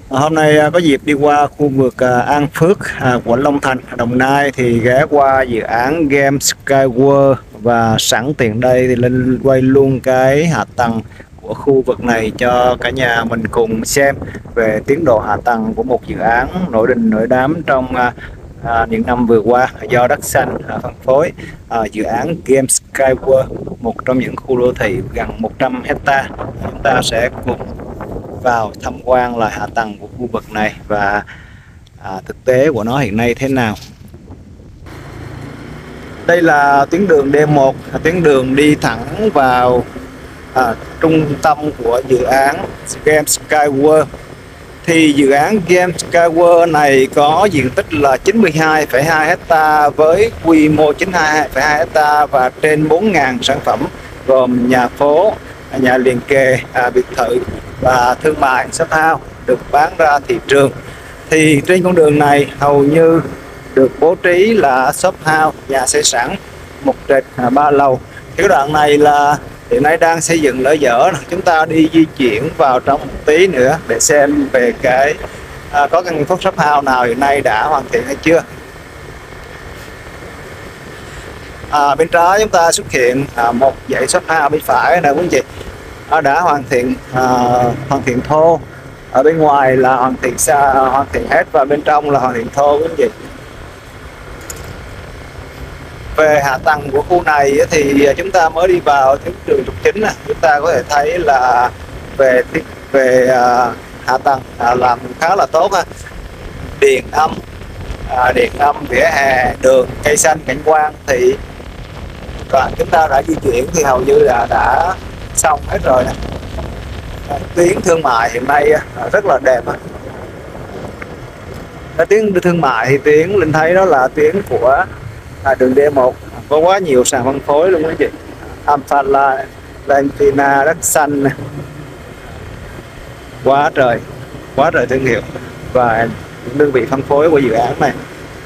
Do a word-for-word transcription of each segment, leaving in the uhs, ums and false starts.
Hôm nay à, có dịp đi qua khu vực à, An Phước, à, quận Long Thành, Đồng Nai thì ghé qua dự án Game Skyward và sẵn tiện đây thì lên quay luôn cái hạ tầng của khu vực này cho cả nhà mình cùng xem về tiến độ hạ tầng của một dự án nổi đình nổi đám trong à, à, những năm vừa qua do Đất Xanh à, phân phối. À, dự án Game Skyward, một trong những khu đô thị gần một trăm hecta. Chúng ta sẽ cùng vào tham quan lại hạ tầng của khu vực này và à, thực tế của nó hiện nay thế nào. Đây là tuyến đường D một, tuyến đường đi thẳng vào à, trung tâm của dự án Game Skyward. Thì dự án Game Skyward này có diện tích là chín mươi hai phẩy hai hecta với quy mô chín mươi hai phẩy hai hecta và trên bốn nghìn sản phẩm gồm nhà phố, nhà liền kề, à, biệt thự và thương mại shop house được bán ra thị trường. Thì trên con đường này hầu như được bố trí là shop house, nhà xây sẵn, một trệt à, ba lầu. Cái đoạn này là hiện nay đang xây dựng lỡ dở. Chúng ta đi di chuyển vào trong một tí nữa để xem về cái à, có căn shop house nào hiện nay đã hoàn thiện hay chưa. À, bên trái chúng ta xuất hiện à, một dãy shop house, bên phải này quý anh chị à, đã hoàn thiện à, hoàn thiện thô. Ở bên ngoài là hoàn thiện xa hoàn thiện hết và bên trong là hoàn thiện thô quý anh chị. Về hạ tầng của khu này thì chúng ta mới đi vào tuyến đường trục chính, chúng ta có thể thấy là về về à, hạ tầng à, làm khá là tốt ha. Điện âm, à, điện âm, vỉa hè, đường, cây xanh, cảnh quan thì đoạn chúng ta đã di chuyển thì hầu như là đã xong hết rồi nè. Tuyến thương mại hiện nay rất là đẹp. Cái tuyến thương mại thì tuyến Linh thấy đó là tuyến của à, đường D một, có quá nhiều sàn phân phối luôn quý chị. Amphala, Lentina, Đất Xanh, quá trời quá trời thương hiệu và những đơn vị phân phối của dự án này.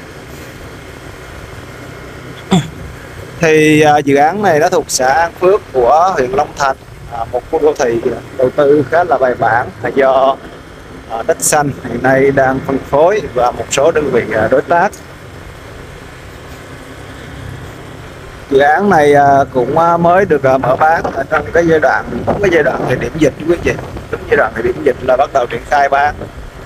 Thì à, dự án này nó thuộc xã An Phước của huyện Long Thành, à, một khu đô thị đầu tư khá là bài bản do à, Đất Xanh hiện nay đang phân phối và một số đơn vị à, đối tác. Dự án này à, cũng à, mới được à, mở bán ở trong cái giai đoạn đúng cái giai đoạn thời điểm dịch quý vị. Đúng giai đoạn thời điểm dịch là bắt đầu triển khai bán.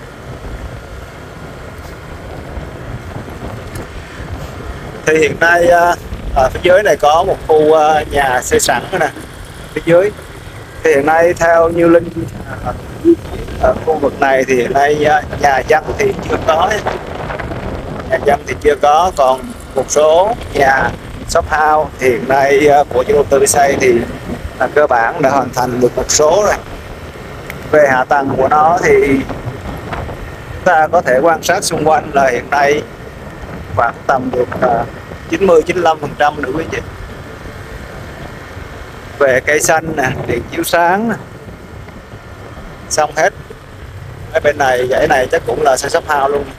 Thì hiện nay à, ở phía dưới này có một khu à, nhà xây sẵn nè. Phía dưới thì hiện nay theo như Linh à, ở khu vực này thì hiện nay à, nhà dân thì chưa có, nhà dân thì chưa có, còn một số nhà shop house thì hiện nay uh, của chủ đầu tư xây thì là cơ bản đã hoàn thành được một số rồi. Về hạ tầng của nó thì chúng ta có thể quan sát xung quanh là hiện nay khoảng tầm được uh, chín mươi chín mươi lăm phần trăm nữa quý chị. Về cây xanh nè, điện chiếu sáng nè, xong hết. Ở bên này dãy này chắc cũng là xây shop house luôn.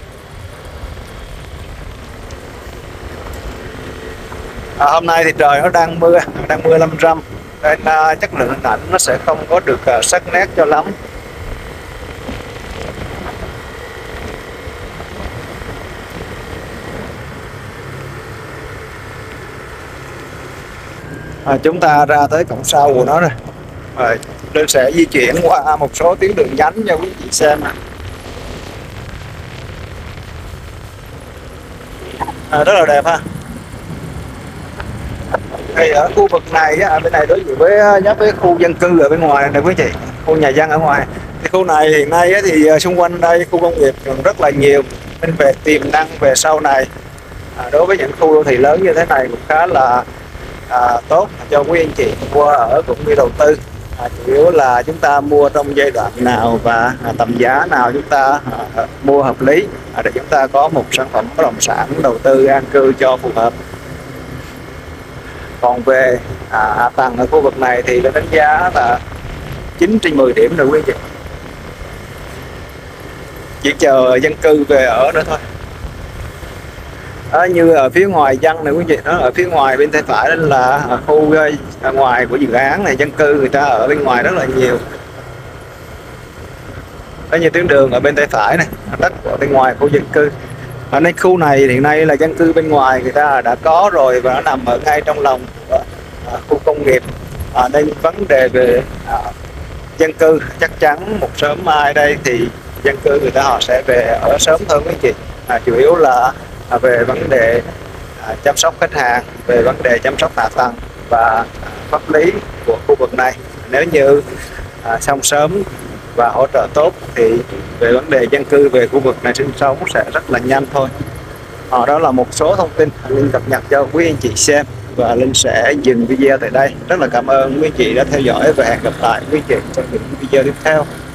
À, hôm nay thì trời nó đang mưa, đang mưa lâm râm nên uh, chất lượng hình ảnh nó sẽ không có được uh, sắc nét cho lắm. À, chúng ta ra tới cổng sau của nó rồi. Rồi, Linh sẽ di chuyển qua một số tuyến đường nhánh cho quý vị xem nè. À, rất là đẹp ha. Thì ở khu vực này ở bên này đối diện với nhắc với khu dân cư ở bên ngoài này quý chị, khu nhà dân ở ngoài. Thì khu này hiện nay thì xung quanh đây khu công nghiệp rất là nhiều nên về tiềm năng về sau này à, đối với những khu đô thị lớn như thế này cũng khá là à, tốt cho quý anh chị mua ở cũng như đầu tư. À, chủ yếu là chúng ta mua trong giai đoạn nào và à, tầm giá nào chúng ta à, mua hợp lý à, để chúng ta có một sản phẩm bất động sản đầu tư an cư cho phù hợp. Còn về à, hạ tầng ở khu vực này thì tôi đánh giá là chín trên mười điểm rồi quý vị. Chỉ chờ dân cư về ở nữa thôi. À, như ở phía ngoài dân này quý vị, nó ở phía ngoài bên tay phải là ở khu ở ngoài của dự án này, dân cư người ta ở bên ngoài rất là nhiều. đó như tuyến đường ở bên tay phải này, đất của bên ngoài khu dân cư. Ở đây khu này hiện nay là dân cư bên ngoài người ta đã có rồi và nó nằm ở ngay trong lòng của, à, khu công nghiệp. À, nên vấn đề về à, dân cư chắc chắn một sớm mai đây thì dân cư người ta họ sẽ về ở sớm hơn quý anh chị. À, chủ yếu là à, về vấn đề à, chăm sóc khách hàng, về vấn đề chăm sóc hạ tầng và à, pháp lý của khu vực này. Nếu như à, xong sớm và hỗ trợ tốt thì về vấn đề dân cư về khu vực này sinh sống sẽ rất là nhanh thôi. À, đó là một số thông tin Linh cập nhật cho quý anh chị xem, và Linh sẽ dừng video tại đây. Rất là cảm ơn quý anh chị đã theo dõi và hẹn gặp lại quý anh chị trong những video tiếp theo.